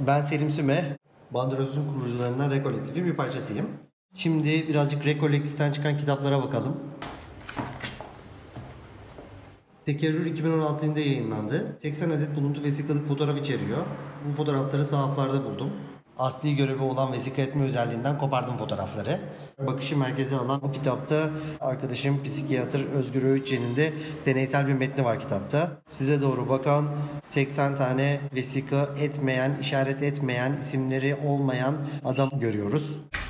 Ben Selim Süme, Bandrolöz'ün kurucularından Rekolektif'in bir parçasıyım. Şimdi birazcık Rekolektif'ten çıkan kitaplara bakalım. Tekerrür 2016 yılında yayınlandı. 80 adet buluntu vesikalık fotoğraf içeriyor. Bu fotoğrafları sahaflarda buldum. Asli görevi olan vesika etme özelliğinden kopardım fotoğrafları. Bakışı merkeze alan bu kitapta arkadaşım psikiyatr Özgür Öğütçen'in de deneysel bir metni var kitapta. Size doğru bakan 80 tane vesika etmeyen, işaret etmeyen, isimleri olmayan adam görüyoruz.